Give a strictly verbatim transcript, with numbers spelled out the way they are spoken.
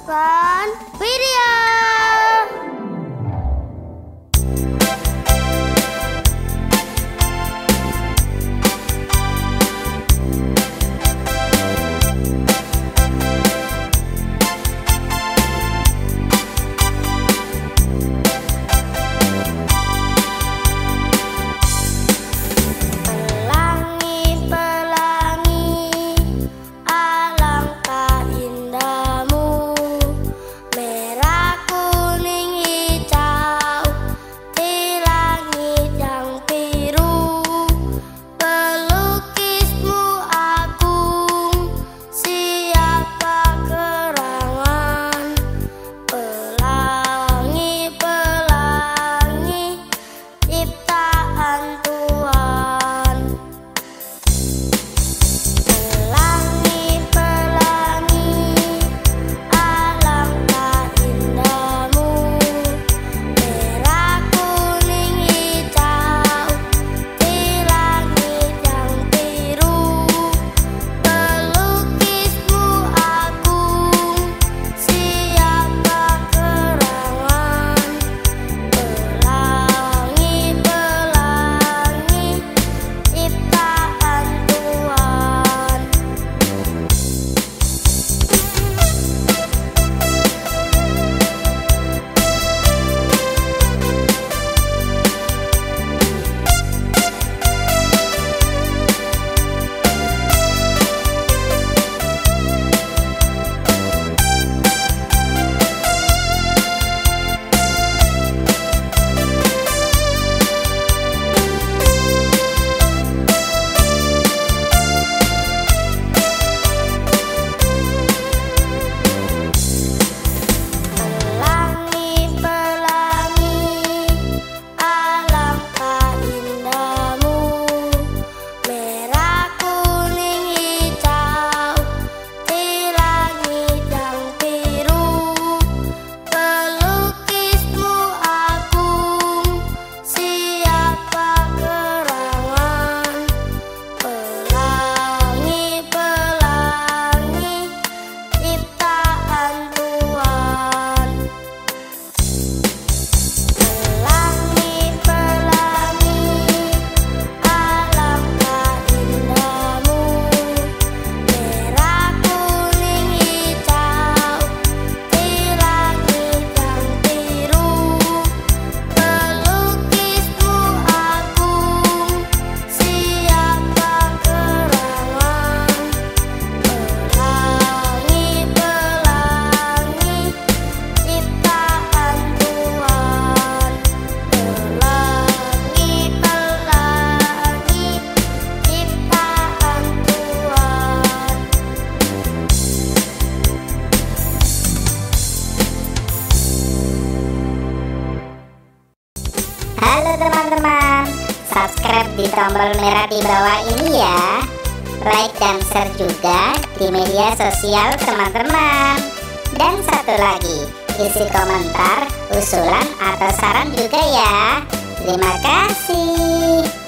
Fun Video. Merah, kuning, hijau, di langit yang biru. Pelukismu agung, siapa gerangan? Pelangi, pelangi, ciptaan Tuhan. Pelangi, pelangi, alangkah indahmu. Merah, kuning, hijau, di langit yang biru. Pelukismu agung, siapa gerangan? Pelangi, pelangi, ciptaan Tuhan. Pelangi, pelangi, alangkah indahmu. Merah, kuning, hijau, di langit yang biru. Pelukismu agung, siapa gerangan? Pelangi, pelangi, ciptaan Tuhan. Pelangi, pelangi, alangkah indahmu. Merah, kuning, hijau, di langit yang biru. Pelukismu agung, siapa gerangan? Pelangi, pelangi, ciptaan Tuhan. Pelangi, pelangi, ciptaan Tuhan. Halo teman-teman, subscribe di tombol merah di bawah ini ya. Like dan share juga di media sosial teman-teman. Dan satu lagi, isi komentar, usulan atau saran juga ya. Terima kasih.